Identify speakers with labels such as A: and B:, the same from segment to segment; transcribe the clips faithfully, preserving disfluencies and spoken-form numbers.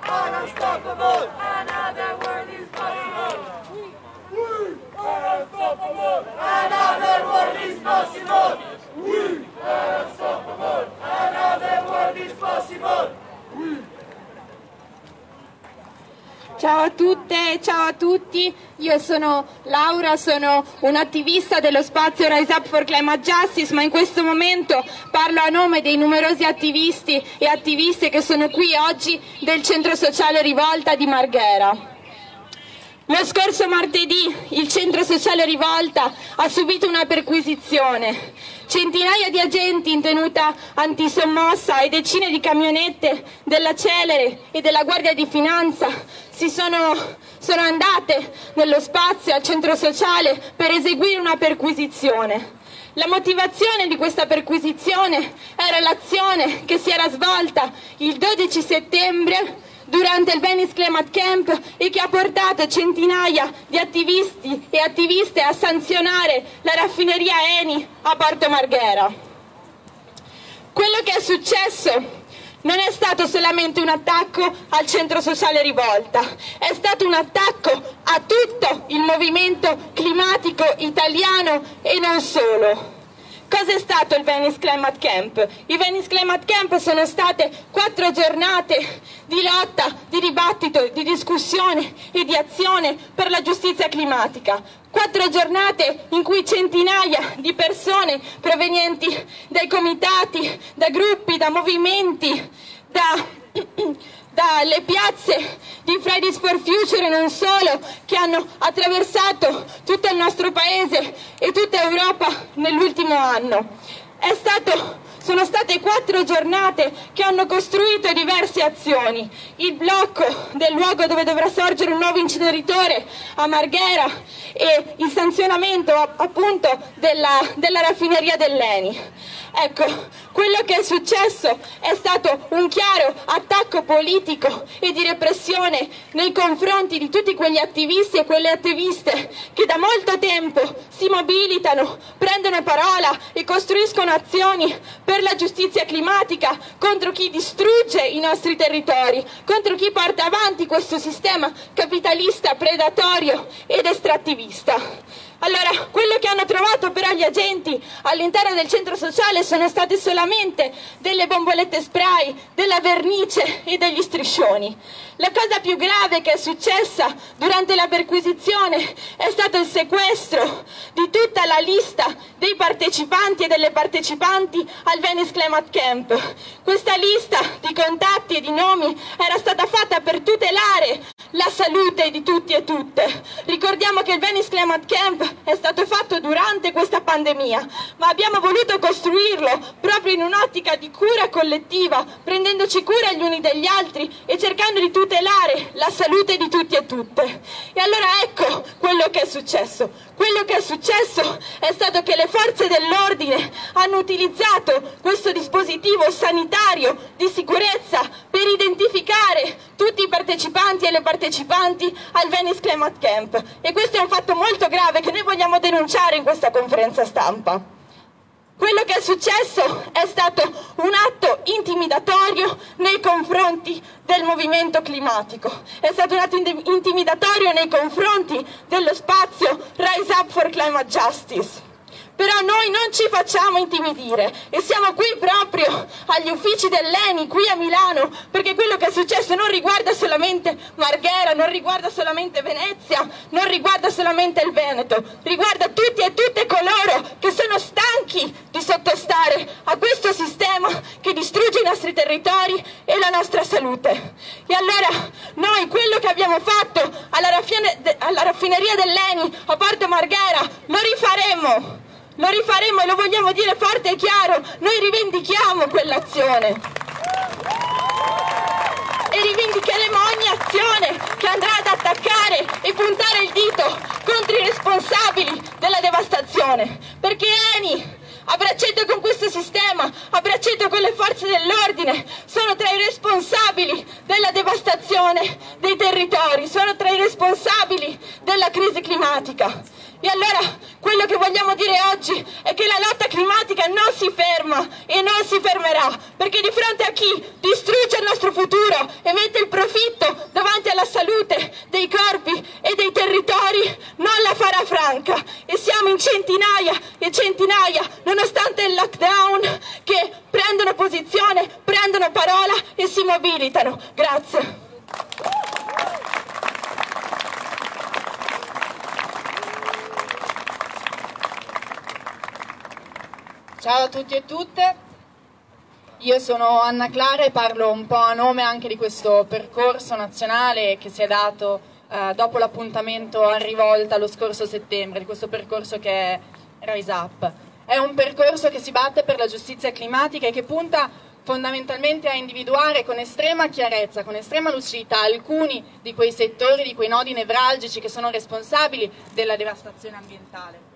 A: unstoppable. Another world is possible. We are unstoppable. Another world is possible. We are unstoppable. Another world is possible. We.
B: Ciao a tutte, ciao a tutti, io sono Laura, sono un'attivista dello spazio Rise Up for Climate Justice, ma in questo momento parlo a nome dei numerosi attivisti e attiviste che sono qui oggi del Centro Sociale Rivolta di Marghera. Lo scorso martedì il Centro Sociale Rivolta ha subito una perquisizione. Centinaia di agenti in tenuta antisommossa e decine di camionette della Celere e della Guardia di Finanza si sono, sono andate nello spazio al Centro Sociale per eseguire una perquisizione. La motivazione di questa perquisizione era l'azione che si era svolta il dodici settembre durante il Venice Climate Camp e che ha portato centinaia di attivisti e attiviste a sanzionare la raffineria Eni a Porto Marghera. Quello che è successo non è stato solamente un attacco al Centro Sociale Rivolta, è stato un attacco a tutto il movimento climatico italiano e non solo. Cosa è stato il Venice Climate Camp? I Venice Climate Camp sono state quattro giornate di lotta, di dibattito, di discussione e di azione per la giustizia climatica. Quattro giornate in cui centinaia di persone provenienti dai comitati, da gruppi, da movimenti, da... dalle piazze di Fridays for Future e non solo, che hanno attraversato tutto il nostro paese e tutta Europa nell'ultimo anno. È stato, sono state quattro giornate che hanno costruito diverse azioni. Il blocco del luogo dove dovrà sorgere un nuovo inceneritore a Marghera e il sanzionamento appunto della, della raffineria dell'Eni. Ecco, quello che è successo è stato un chiaro attacco politico e di repressione nei confronti di tutti quegli attivisti e quelle attiviste che da molto tempo si mobilitano, prendono parola e costruiscono azioni per la giustizia climatica contro chi distrugge i nostri territori, contro chi porta avanti questo sistema capitalista, predatorio ed estrattivista. Allora, quello che hanno trovato però gli agenti all'interno del centro sociale sono state solamente delle bombolette spray, della vernice e degli striscioni. La cosa più grave che è successa durante la perquisizione è stato il sequestro di tutta la lista dei partecipanti e delle partecipanti al Venice Climate Camp. Questa lista di contatti e di nomi era stata fatta per tutelare la salute di tutti e tutte. Ricordiamo che il Venice Climate Camp è stato fatto durante questa pandemia, ma abbiamo voluto costruirlo proprio in un'ottica di cura collettiva, prendendoci cura gli uni degli altri e cercando di tutelare la salute di tutti e tutte. E allora ecco quello che è successo. Quello che è successo è stato che le forze dell'ordine hanno utilizzato questo dispositivo sanitario di sicurezza per identificare tutti i partecipanti e le partecipanti al Venice Climate Camp. E questo è un fatto molto grave che noi vogliamo denunciare in questa conferenza stampa. Quello che è successo è stato un atto intimidatorio nei confronti del movimento climatico, è stato un atto intimidatorio nei confronti dello spazio Rise Up for Climate Justice. Però noi non ci facciamo intimidire e siamo qui proprio agli uffici dell'Eni, qui a Milano, perché quello che è successo non riguarda solamente Marghera, non riguarda solamente Venezia, non riguarda solamente il Veneto, riguarda tutti e tutte coloro che sono stanchi di sottostare a questo sistema che distrugge i nostri territori e la nostra salute. E allora noi quello che abbiamo fatto alla, raffine- alla raffineria dell'Eni a Porto Marghera lo rifaremo. Lo rifaremo e lo vogliamo dire forte e chiaro, noi rivendichiamo quell'azione. E rivendicheremo ogni azione che andrà ad attaccare e puntare il dito contro i responsabili della devastazione. Perché Eni, a braccetto con questo sistema, a braccetto con le forze dell'ordine, sono tra i responsabili della devastazione dei territori, sono tra i responsabili della crisi climatica. E allora quello che vogliamo dire oggi è che la lotta climatica non si ferma e non si fermerà, perché di fronte a chi distrugge il nostro futuro e mette il profitto nobilitano. Grazie. Ciao a tutti e tutte, io sono Anna Clara e parlo un po' a nome anche di questo percorso nazionale che si è dato eh, dopo l'appuntamento a Rivolta lo scorso settembre, di questo percorso che è Rise Up. È un percorso che si batte per la giustizia climatica e che punta fondamentalmente a individuare con estrema chiarezza, con estrema lucidità alcuni di quei settori, di quei nodi nevralgici che sono responsabili della devastazione ambientale.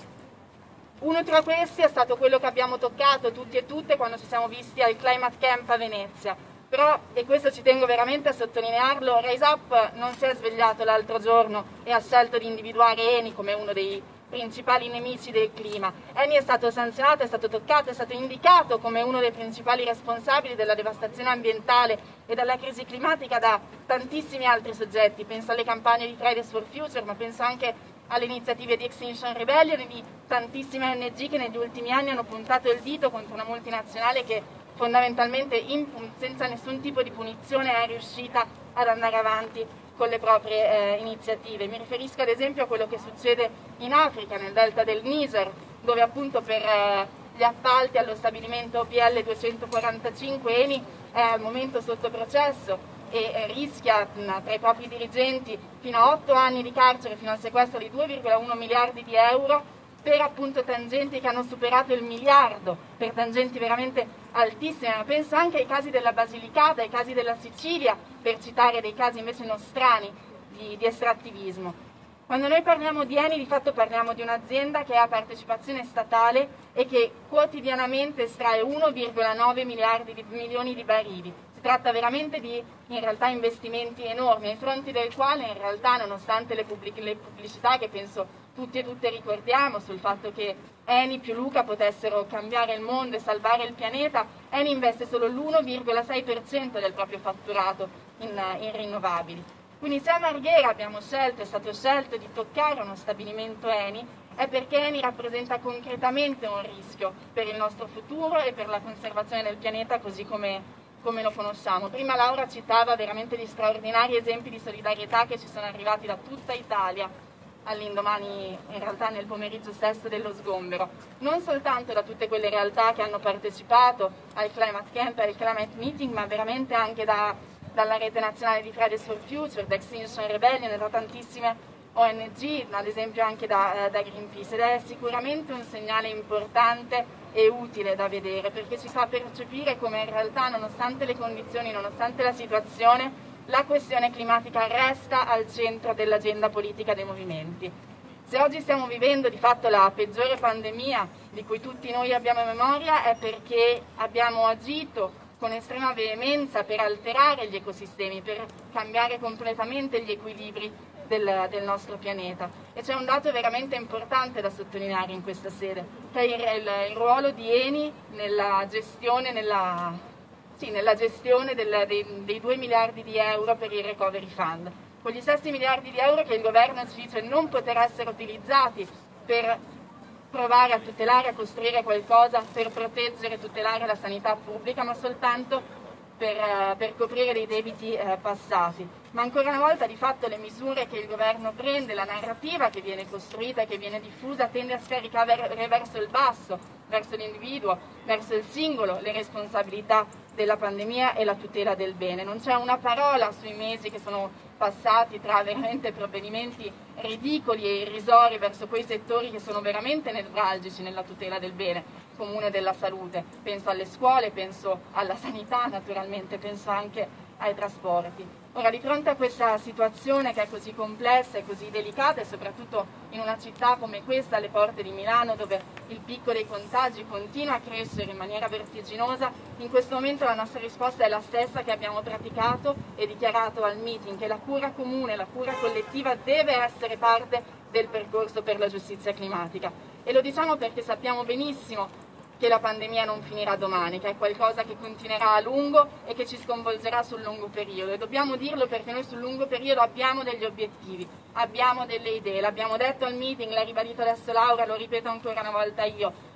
B: Uno tra questi è stato quello che abbiamo toccato tutti e tutte quando ci siamo visti al Climate Camp a Venezia. Però, e questo ci tengo veramente a sottolinearlo, Rise Up non si è svegliato l'altro giorno e ha scelto di individuare Eni come uno dei principali nemici del clima. Eni è stato sanzionato, è stato toccato, è stato indicato come uno dei principali responsabili della devastazione ambientale e della crisi climatica da tantissimi altri soggetti. Penso alle campagne di Fridays for Future, ma penso anche alle iniziative di Extinction Rebellion e di tantissime O N G che negli ultimi anni hanno puntato il dito contro una multinazionale che fondamentalmente in, senza nessun tipo di punizione è riuscita ad andare avanti con le proprie eh, iniziative. Mi riferisco ad esempio a quello che succede in Africa, nel delta del Niger, dove appunto per eh, gli appalti allo stabilimento O P L duecentoquarantacinque Eni è al momento sotto processo e rischia tra i propri dirigenti fino a otto anni di carcere, fino al sequestro di due virgola uno miliardi di euro per appunto tangenti che hanno superato il miliardo, per tangenti veramente altissime. Ma penso anche ai casi della Basilicata, ai casi della Sicilia, per citare dei casi invece nostrani di, di estrattivismo. Quando noi parliamo di Eni, di fatto parliamo di un'azienda che ha partecipazione statale e che quotidianamente estrae uno virgola nove miliardi di milioni di barili. Si tratta veramente di, in realtà, investimenti enormi, ai fronti del quale, in realtà, nonostante le, pubblic- le pubblicità che penso tutti e tutte ricordiamo sul fatto che Eni più Luca potessero cambiare il mondo e salvare il pianeta, Eni investe solo l'uno virgola sei per cento del proprio fatturato in, in rinnovabili. Quindi se a Marghera abbiamo scelto, è stato scelto di toccare uno stabilimento Eni, è perché Eni rappresenta concretamente un rischio per il nostro futuro e per la conservazione del pianeta così come, come lo conosciamo. Prima Laura citava veramente gli straordinari esempi di solidarietà che ci sono arrivati da tutta Italia all'indomani, in realtà nel pomeriggio stesso dello sgombero, non soltanto da tutte quelle realtà che hanno partecipato al Climate Camp e al Climate Meeting, ma veramente anche da, dalla rete nazionale di Fridays for Future, da Extinction Rebellion e da tantissime O N G, ad esempio anche da, da Greenpeace, ed è sicuramente un segnale importante e utile da vedere, perché ci fa percepire come in realtà, nonostante le condizioni, nonostante la situazione, la questione climatica resta al centro dell'agenda politica dei movimenti. Se oggi stiamo vivendo di fatto la peggiore pandemia di cui tutti noi abbiamo memoria è perché abbiamo agito con estrema veemenza per alterare gli ecosistemi, per cambiare completamente gli equilibri del, del nostro pianeta. E c'è un dato veramente importante da sottolineare in questa sede, che è il, il, il ruolo di Eni nella gestione, nella... Sì, nella gestione del, dei, dei due miliardi di euro per il Recovery Fund, con gli stessi miliardi di euro che il governo ci dice non poter essere utilizzati per provare a tutelare, a costruire qualcosa, per proteggere e tutelare la sanità pubblica, ma soltanto per, uh, per coprire dei debiti uh, passati. Ma ancora una volta, di fatto, le misure che il governo prende, la narrativa che viene costruita e che viene diffusa tende a scaricare verso il basso, verso l'individuo, verso il singolo, le responsabilità della pandemia e la tutela del bene. Non c'è una parola sui mesi che sono passati tra veramente provvedimenti ridicoli e irrisori verso quei settori che sono veramente nevralgici nella tutela del bene comune della salute. Penso alle scuole, penso alla sanità naturalmente, penso anche ai trasporti. Ora, di fronte a questa situazione che è così complessa e così delicata, e soprattutto in una città come questa, alle porte di Milano, dove il picco dei contagi continua a crescere in maniera vertiginosa, in questo momento la nostra risposta è la stessa che abbiamo praticato e dichiarato al meeting, che la cura comune, la cura collettiva deve essere parte del percorso per la giustizia climatica. E lo diciamo perché sappiamo benissimo che la pandemia non finirà domani, che è qualcosa che continuerà a lungo e che ci sconvolgerà sul lungo periodo. E dobbiamo dirlo perché noi sul lungo periodo abbiamo degli obiettivi, abbiamo delle idee, l'abbiamo detto al meeting, l'ha ribadito adesso Laura, lo ripeto ancora una volta io,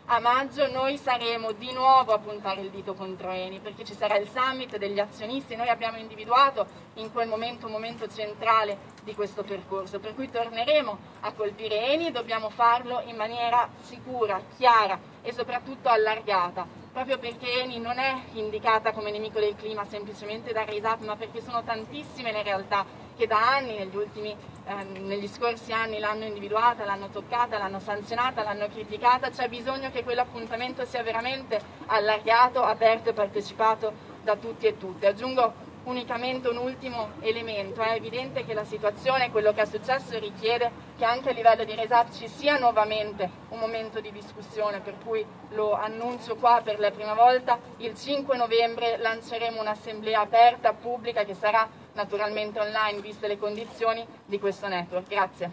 C: a maggio noi saremo di nuovo a puntare il dito contro Eni, perché ci sarà il summit degli azionisti. Noi abbiamo individuato in quel momento un momento centrale di questo percorso, per cui torneremo a colpire Eni e dobbiamo farlo in maniera sicura, chiara e soprattutto allargata, proprio perché Eni non è indicata come nemico del clima semplicemente da Rise Up, ma perché sono tantissime le realtà che da anni, negli ultimi, ehm, negli scorsi anni l'hanno individuata, l'hanno toccata, l'hanno sanzionata, l'hanno criticata. C'è bisogno che quell'appuntamento sia veramente allargato, aperto e partecipato da tutti e tutte. Aggiungo unicamente un ultimo elemento: è evidente che la situazione, quello che è successo, richiede che anche a livello di Rise Up ci sia nuovamente un momento di discussione, per cui lo annuncio qua per la prima volta: il cinque novembre lanceremo un'assemblea aperta, pubblica, che sarà naturalmente online viste le condizioni di questo network. Grazie.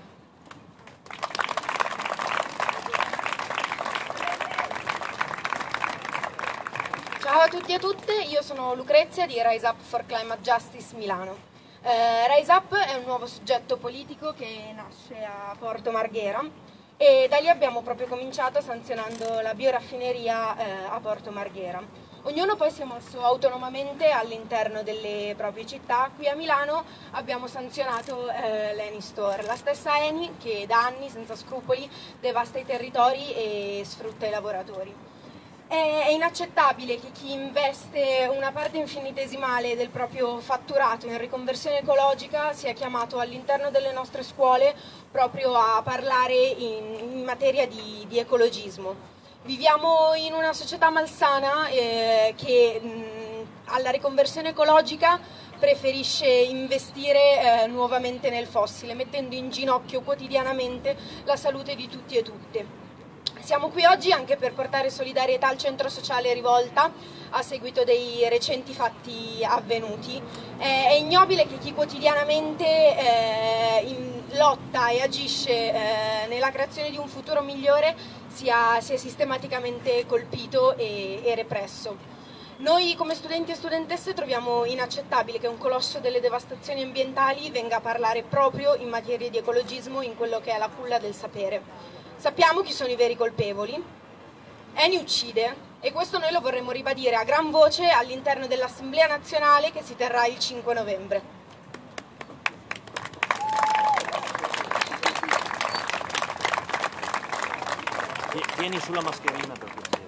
D: Ciao a tutti e a tutte, io sono Lucrezia di Rise Up for Climate Justice Milano. Eh, Rise Up è un nuovo soggetto politico che nasce a Porto Marghera e da lì abbiamo proprio cominciato sanzionando la bioraffineria eh, a Porto Marghera. Ognuno poi si è mosso autonomamente all'interno delle proprie città. Qui a Milano abbiamo sanzionato eh, l'Eni Store, la stessa Eni che da anni senza scrupoli devasta i territori e sfrutta i lavoratori. È inaccettabile che chi investe una parte infinitesimale del proprio fatturato in riconversione ecologica sia chiamato all'interno delle nostre scuole proprio a parlare in, in materia di, di ecologismo. Viviamo in una società malsana eh, che mh, alla riconversione ecologica preferisce investire eh, nuovamente nel fossile, mettendo in ginocchio quotidianamente la salute di tutti e tutte. Siamo qui oggi anche per portare solidarietà al centro sociale Rivolta a seguito dei recenti fatti avvenuti. È ignobile che chi quotidianamente eh, in lotta e agisce eh, nella creazione di un futuro migliore sia, sia sistematicamente colpito e, e represso. Noi come studenti e studentesse troviamo inaccettabile che un colosso delle devastazioni ambientali venga a parlare proprio in materia di ecologismo in quello che è la culla del sapere. Sappiamo chi sono i veri colpevoli. Eni uccide e questo noi lo vorremmo ribadire a gran voce all'interno dell'Assemblea Nazionale che si terrà il cinque novembre.
E: Vieni sulla mascherina per piacere.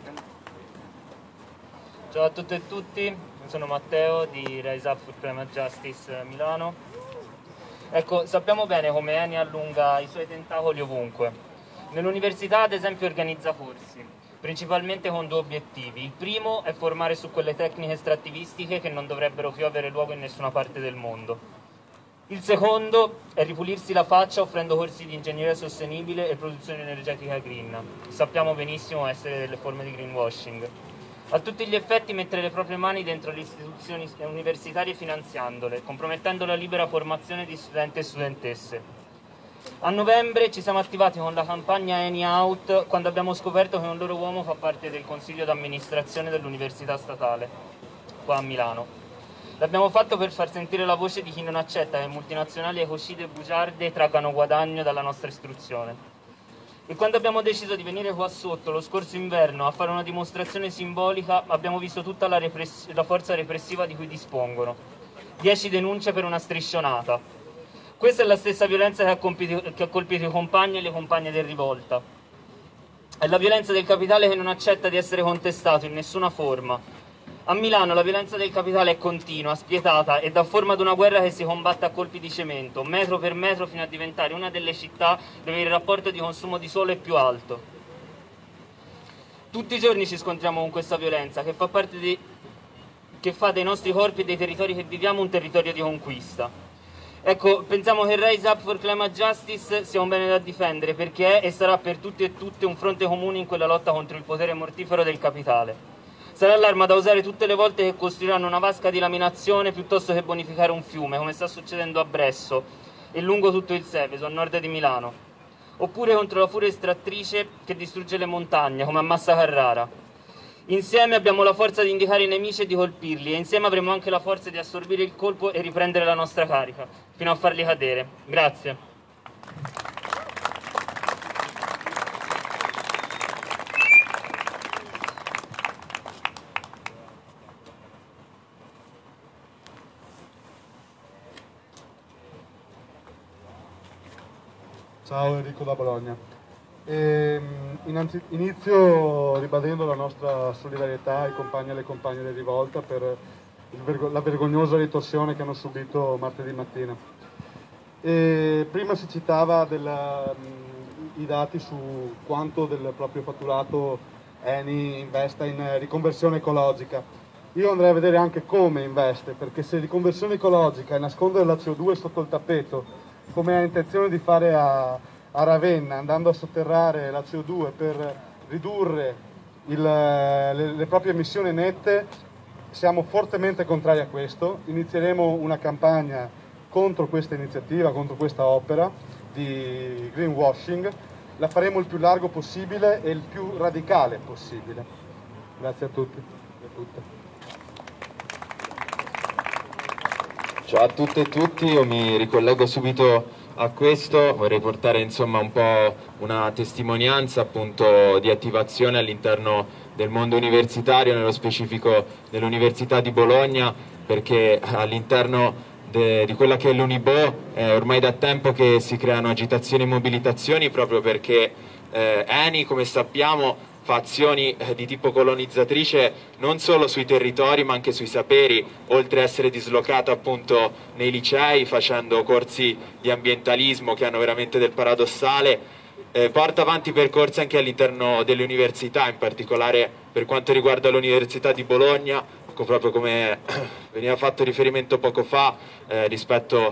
F: Ciao a tutte e tutti, sono Matteo di Rise Up for Climate Justice Milano. Ecco, sappiamo bene come Eni allunga i suoi tentacoli ovunque. Nell'università ad esempio organizza corsi, principalmente con due obiettivi. Il primo è formare su quelle tecniche estrattivistiche che non dovrebbero più avere luogo in nessuna parte del mondo. Il secondo è ripulirsi la faccia offrendo corsi di ingegneria sostenibile e produzione energetica green. Sappiamo benissimo essere delle forme di greenwashing. A tutti gli effetti mettere le proprie mani dentro le istituzioni universitarie finanziandole, compromettendo la libera formazione di studenti e studentesse. A novembre ci siamo attivati con la campagna Eni Out quando abbiamo scoperto che un loro uomo fa parte del consiglio d'amministrazione dell'università statale, qua a Milano. L'abbiamo fatto per far sentire la voce di chi non accetta che multinazionali ecocide e bugiarde traggano guadagno dalla nostra istruzione. E quando abbiamo deciso di venire qua sotto lo scorso inverno a fare una dimostrazione simbolica, abbiamo visto tutta la, repress- la forza repressiva di cui dispongono. Dieci denunce per una striscionata. Questa è la stessa violenza che ha, compito, che ha colpito i compagni e le compagne del Rivolta. È la violenza del capitale che non accetta di essere contestato in nessuna forma. A Milano la violenza del capitale è continua, spietata e dà forma ad una guerra che si combatte a colpi di cemento, metro per metro, fino a diventare una delle città dove il rapporto di consumo di suolo è più alto. Tutti i giorni ci scontriamo con questa violenza che fa parte di, che fa dei nostri corpi e dei territori che viviamo un territorio di conquista. Ecco, pensiamo che Rise Up for Climate Justice sia un bene da difendere perché è e sarà per tutti e tutte un fronte comune in quella lotta contro il potere mortifero del capitale. Sarà l'arma da usare tutte le volte che costruiranno una vasca di laminazione piuttosto che bonificare un fiume, come sta succedendo a Bresso e lungo tutto il Seveso, a nord di Milano. Oppure contro la furia estrattrice che distrugge le montagne, come a Massa Carrara. Insieme abbiamo la forza di indicare i nemici e di colpirli, e insieme avremo anche la forza di assorbire il colpo e riprendere la nostra carica, fino a farli cadere. Grazie.
G: Ciao, Enrico da Bologna. E, innanzi, inizio ribadendo la nostra solidarietà ai compagni e alle compagne di rivolta per il vergo la vergognosa ritorsione che hanno subito martedì mattina. E prima si citava della, mh, i dati su quanto del proprio fatturato Eni investa in riconversione ecologica. Io andrei a vedere anche come investe, perché se riconversione ecologica è nascondere la C O due sotto il tappeto, come ha intenzione di fare a, a Ravenna, andando a sotterrare la C O due per ridurre il, le, le proprie emissioni nette, siamo fortemente contrari a questo. Inizieremo una campagna contro questa iniziativa, contro questa opera di greenwashing. La faremo il più largo possibile e il più radicale possibile. Grazie a tutti e a tutte.
H: Ciao a tutte e tutti, io mi ricollego subito a questo, vorrei portare insomma un po' una testimonianza appunto di attivazione all'interno del mondo universitario, nello specifico dell'Università di Bologna, perché all'interno di quella che è l'Unibo è ormai da tempo che si creano agitazioni e mobilitazioni, proprio perché eh, Eni, come sappiamo, fa azioni di tipo colonizzatrice non solo sui territori ma anche sui saperi, oltre a essere dislocata appunto nei licei facendo corsi di ambientalismo che hanno veramente del paradossale, eh, porta avanti percorsi anche all'interno delle università, in particolare per quanto riguarda l'Università di Bologna, proprio come veniva fatto riferimento poco fa eh, rispetto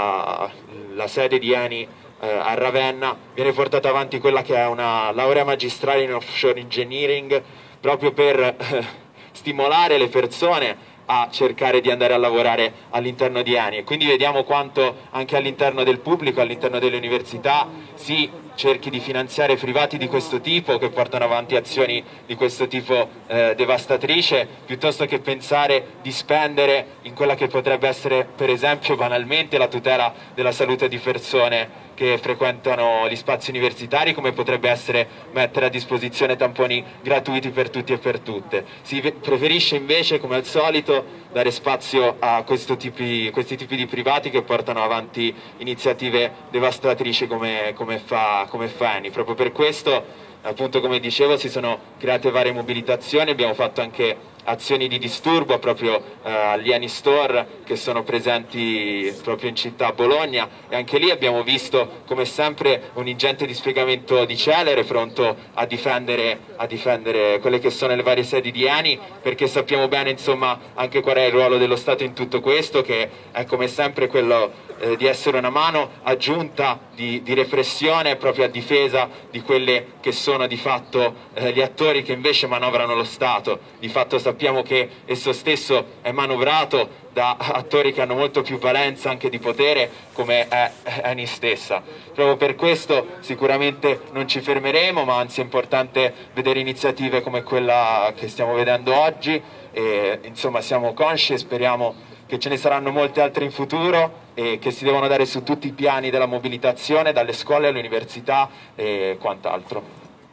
H: alla sede di Eni a Ravenna, viene portata avanti quella che è una laurea magistrale in offshore engineering, proprio per eh, stimolare le persone a cercare di andare a lavorare all'interno di Eni. E quindi vediamo quanto anche all'interno del pubblico, all'interno delle università, si cerchi di finanziare privati di questo tipo che portano avanti azioni di questo tipo eh, devastatrice, piuttosto che pensare di spendere in quella che potrebbe essere per esempio banalmente la tutela della salute di persone che frequentano gli spazi universitari, come potrebbe essere mettere a disposizione tamponi gratuiti per tutti e per tutte. Si preferisce invece, come al solito, dare spazio a questo tipi, questi tipi di privati che portano avanti iniziative devastatrici come, come fa, come fa Eni. Proprio per questo, appunto, come dicevo, si sono create varie mobilitazioni, abbiamo fatto anche azioni di disturbo proprio eh, agli Eni Store che sono presenti proprio in città Bologna, e anche lì abbiamo visto come sempre un ingente dispiegamento di celere pronto a difendere, a difendere quelle che sono le varie sedi di Eni, perché sappiamo bene insomma anche qual è il ruolo dello Stato in tutto questo, che è come sempre quello eh, di essere una mano aggiunta di, di repressione proprio a difesa di quelle che sono di fatto eh, gli attori che invece manovrano lo Stato. Di fatto sappiamo che esso stesso è manovrato da attori che hanno molto più valenza anche di potere, come è Eni stessa. Proprio per questo sicuramente non ci fermeremo, ma anzi è importante vedere iniziative come quella che stiamo vedendo oggi, e insomma siamo consci e speriamo che ce ne saranno molte altre in futuro e che si devono dare su tutti i piani della mobilitazione, dalle scuole alle università e quant'altro.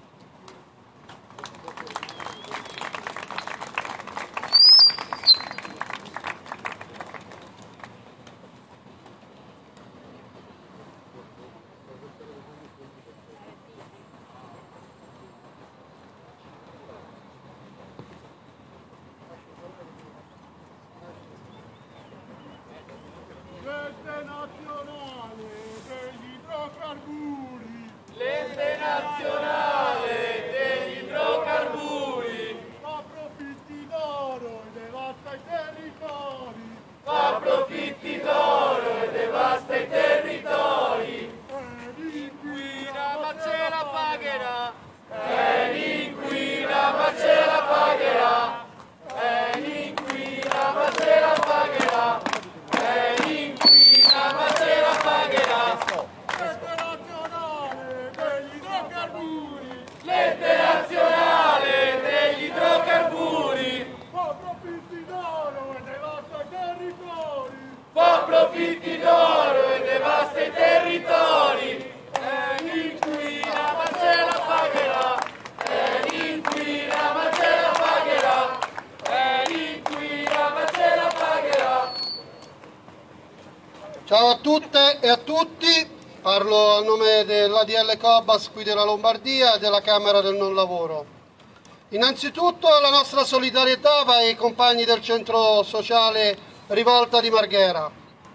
A: L'ente nazionale degli idrocarburi. L'ente nazionale degli idrocarburi. Fa profitti d'oro e devasta i territori. Fa profitti d'oro e devasta i territori. Eni inquina ma ce la pagherà. Eni inquina ma ce la pagherà. Eni inquina ma ce la pagherà. Eni inquina ma ce la pagherà. L'ente nazionale degli idrocarburi. L'ente nazionale degli idrocarburi. Fa profitti d'oro e devasta i territori. Fa profitti d'oro e devasta i territori. Eni inquina ma ce la pagherà. Eni inquina ma ce la pagherà. Eni inquina ma ce la pagherà.
I: Ciao a tutte e a tutti, Parlo a nome dell'A D L Cobas qui della Lombardia e della Camera del Non Lavoro. Innanzitutto la nostra solidarietà va ai compagni del centro sociale Rivolta di Marghera,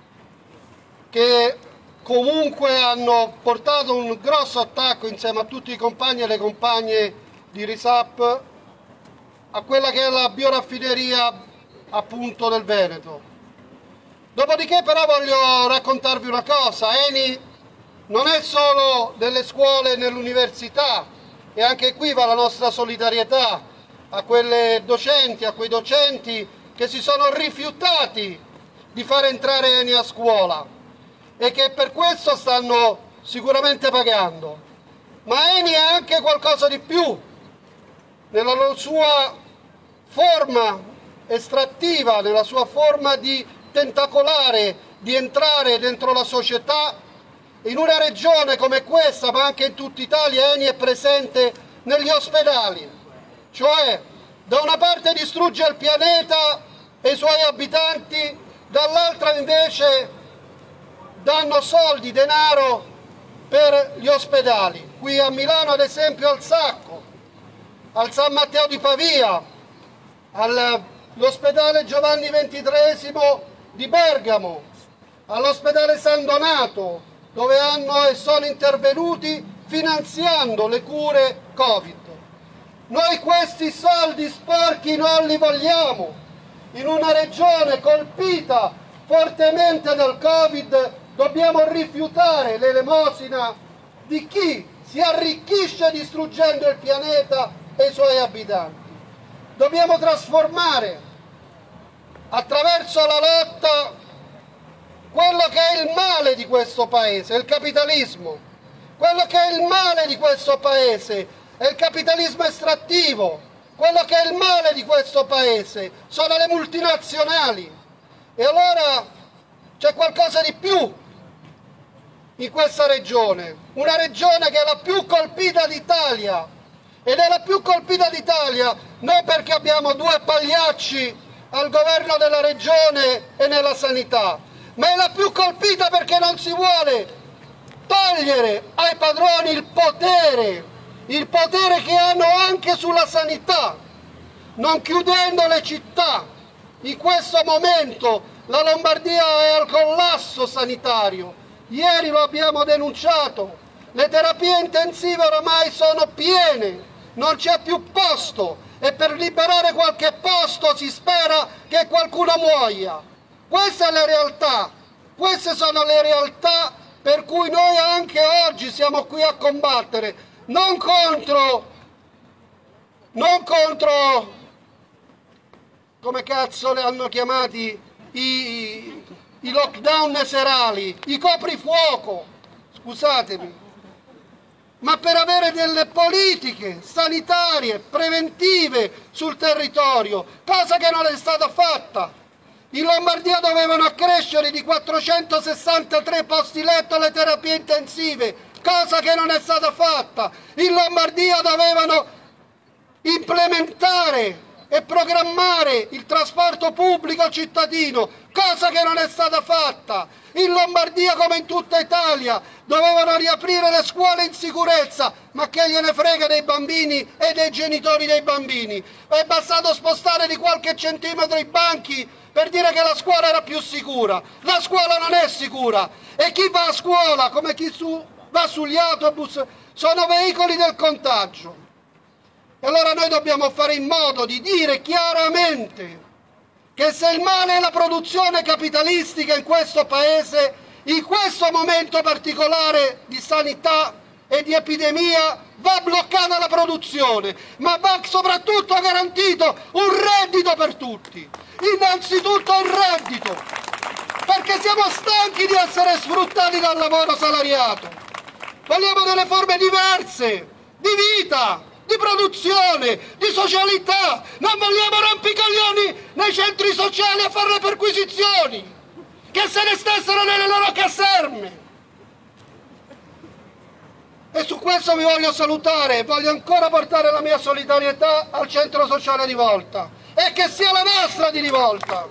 I: che comunque hanno portato un grosso attacco insieme a tutti i compagni e le compagne di RISAP a quella che è la bioraffineria appunto del Veneto. Dopodiché però voglio raccontarvi una cosa: Eni non è solo nelle scuole e nell'università, e anche qui va la nostra solidarietà a quelle docenti, a quei docenti che si sono rifiutati di far entrare Eni a scuola e che per questo stanno sicuramente pagando. Ma Eni è anche qualcosa di più. Nella sua forma estrattiva, nella sua forma di tentacolare, di entrare dentro la società, in una regione come questa, ma anche in tutta Italia, Eni è presente negli ospedali. Cioè, da una parte distrugge il pianeta e i suoi abitanti, dall'altra invece danno soldi, denaro per gli ospedali. Qui a Milano, ad esempio, al Sacco, al San Matteo di Pavia, all'ospedale Giovanni ventitreesimo di Bergamo, all'ospedale San Donato, dove hanno e sono intervenuti finanziando le cure Covid. Noi questi soldi sporchi non li vogliamo. In una regione colpita fortemente dal Covid dobbiamo rifiutare l'elemosina di chi si arricchisce distruggendo il pianeta e i suoi abitanti. Dobbiamo trasformare attraverso la lotta quello che è il male di questo paese, il capitalismo. Quello che è il male di questo paese è il capitalismo estrattivo. Quello che è il male di questo paese sono le multinazionali. E allora c'è qualcosa di più in questa regione, una regione che è la più colpita d'Italia, ed è la più colpita d'Italia non perché abbiamo due pagliacci al governo della regione e nella sanità, ma è la più colpita perché non si vuole togliere ai padroni il potere, il potere che hanno anche sulla sanità, non chiudendo le città. In questo momento la Lombardia è al collasso sanitario, ieri lo abbiamo denunciato, le terapie intensive oramai sono piene, non c'è più posto e per liberare qualche posto si spera che qualcuno muoia. Questa è la realtà, queste sono le realtà per cui noi anche oggi siamo qui a combattere, non contro, non contro, come cazzo le hanno chiamati, i, i lockdown serali, i coprifuoco, scusatemi, ma per avere delle politiche sanitarie preventive sul territorio, cosa che non è stata fatta. In Lombardia dovevano accrescere di quattrocentosessantatré posti letto le terapie intensive, cosa che non è stata fatta. In Lombardia dovevano implementare e programmare il trasporto pubblico cittadino, cosa che non è stata fatta. In Lombardia, come in tutta Italia, dovevano riaprire le scuole in sicurezza, ma che gliene frega dei bambini e dei genitori dei bambini? È bastato spostare di qualche centimetro i banchi per dire che la scuola era più sicura. La scuola non è sicura e chi va a scuola, come chi su, va sugli autobus, sono veicoli del contagio. E allora noi dobbiamo fare in modo di dire chiaramente che se il male è la produzione capitalistica in questo Paese, in questo momento particolare di sanità e di epidemia va bloccata la produzione, ma va soprattutto garantito un reddito per tutti. Innanzitutto il reddito, perché siamo stanchi di essere sfruttati dal lavoro salariato. Vogliamo delle forme diverse di vita, di produzione, di socialità. Non vogliamo rompicoglioni nei centri sociali a fare le perquisizioni, che se ne stessero nelle loro caserme. E su questo vi voglio salutare e voglio ancora portare la mia solidarietà al centro sociale Rivolta, e che sia la nostra di rivolta.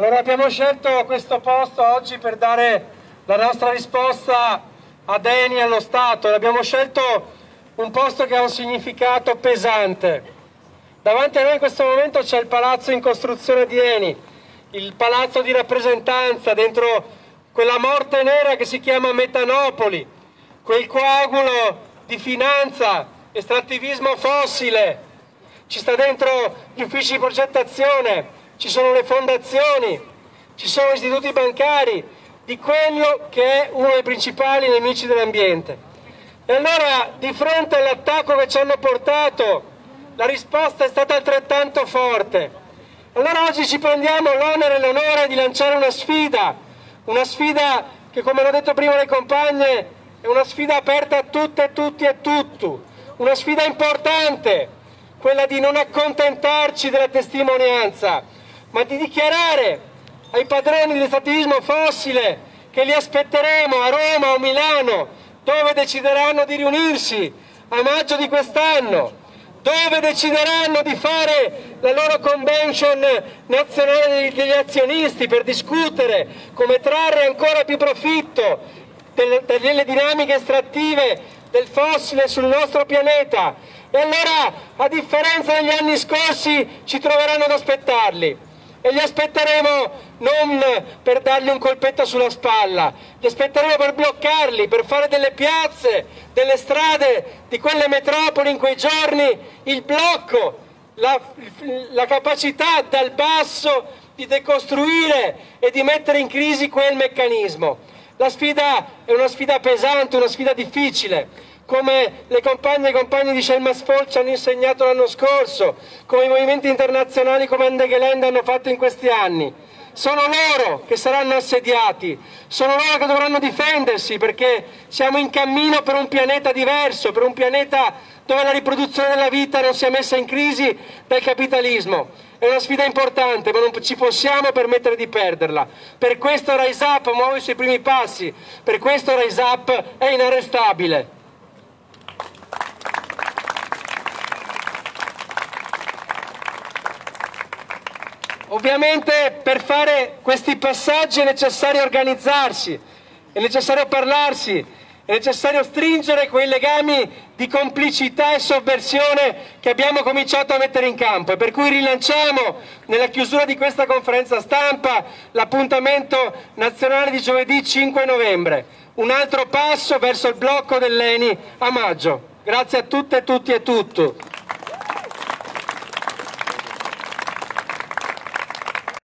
J: Allora abbiamo scelto questo posto oggi per dare la nostra risposta ad Eni e allo Stato. Abbiamo scelto un posto che ha un significato pesante. Davanti a noi in questo momento c'è il palazzo in costruzione di Eni, il palazzo di rappresentanza dentro quella morte nera che si chiama metanopoli, quel coagulo di finanza, estrattivismo fossile. Ci sta dentro gli uffici di progettazione, ci sono le fondazioni, ci sono gli istituti bancari di quello che è uno dei principali nemici dell'ambiente. E allora, di fronte all'attacco che ci hanno portato, la risposta è stata altrettanto forte. Allora oggi ci prendiamo l'onere e l'onore di lanciare una sfida, una sfida che, come hanno detto prima le compagne, è una sfida aperta a tutte, tutti e tutto, una sfida importante, quella di non accontentarci della testimonianza, ma di dichiarare ai padroni dell'estrattivismo fossile che li aspetteremo a Roma o Milano, dove decideranno di riunirsi a maggio di quest'anno, dove decideranno di fare la loro convention nazionale degli azionisti per discutere come trarre ancora più profitto delle, delle dinamiche estrattive del fossile sul nostro pianeta. E allora, a differenza degli anni scorsi, ci troveranno ad aspettarli. E li aspetteremo non per dargli un colpetto sulla spalla, li aspetteremo per bloccarli, per fare delle piazze, delle strade di quelle metropoli in quei giorni, il blocco, la, la capacità dal basso di decostruire e di mettere in crisi quel meccanismo. La sfida è una sfida pesante, una sfida difficile, come le compagne e i compagni di Schelmasvolk ci hanno insegnato l'anno scorso, come i movimenti internazionali come Ende Gelände hanno fatto in questi anni. Sono loro che saranno assediati, sono loro che dovranno difendersi, perché siamo in cammino per un pianeta diverso, per un pianeta dove la riproduzione della vita non sia messa in crisi dal capitalismo. È una sfida importante, ma non ci possiamo permettere di perderla. Per questo Rise Up muove i suoi primi passi, per questo Rise Up è inarrestabile. Ovviamente per fare questi passaggi è necessario organizzarsi, è necessario parlarsi, è necessario stringere quei legami di complicità e sovversione che abbiamo cominciato a mettere in campo, e per cui rilanciamo nella chiusura di questa conferenza stampa l'appuntamento nazionale di giovedì cinque novembre, un altro passo verso il blocco dell'Eni a maggio. Grazie a tutte, tutti e tutto.